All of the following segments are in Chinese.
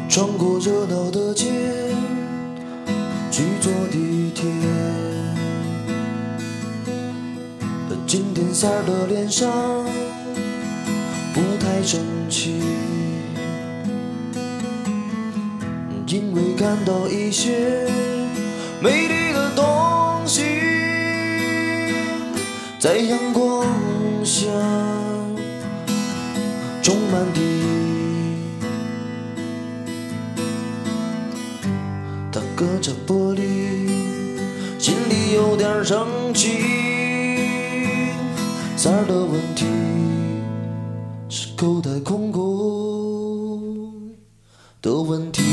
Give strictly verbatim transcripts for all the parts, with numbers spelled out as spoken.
穿过热闹的街，去坐地铁。今天三儿的脸上不太生气，因为看到一些美丽的东西，在阳光下种满地。他隔着玻璃，心里有点生气。三儿的问题是口袋空空的问题。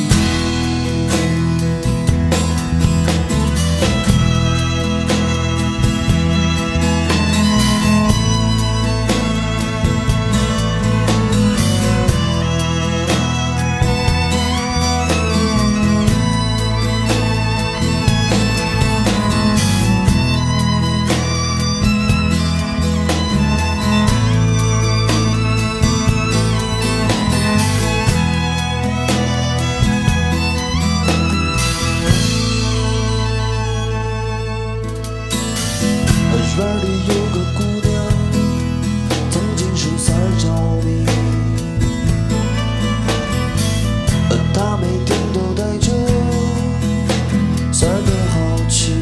院里有个姑娘，曾经是三儿着迷，她每天都带着三儿的好奇，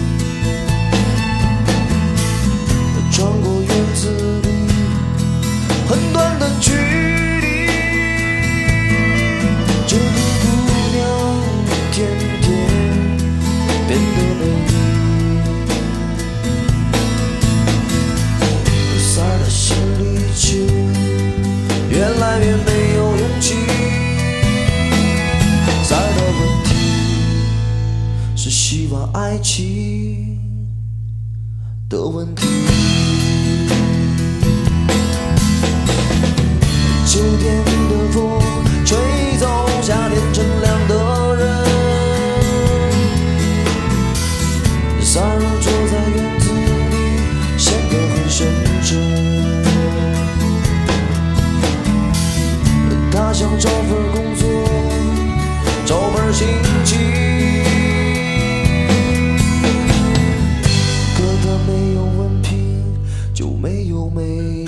穿过院子里很短的距离，这个姑娘天天变得美丽。心里却越来越没有勇气。三儿的问题是希望爱情的问题。秋天的风吹走夏天乘凉的人，三儿坐在院子里显得很深沉。他想找份工作，找份心情，可他没有文凭，就没有美丽。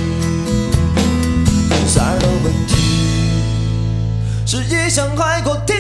三儿的问题是异想海阔天